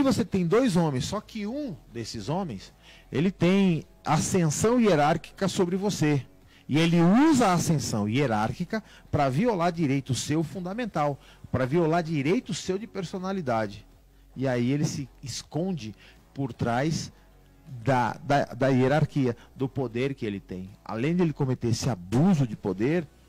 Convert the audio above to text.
aqui você tem dois homens, só que um desses homens, ele tem ascensão hierárquica sobre você. E ele usa a ascensão hierárquica para violar direito seu fundamental, para violar direito seu de personalidade. E aí ele se esconde por trás da hierarquia, do poder que ele tem. Além de ele cometer esse abuso de poder,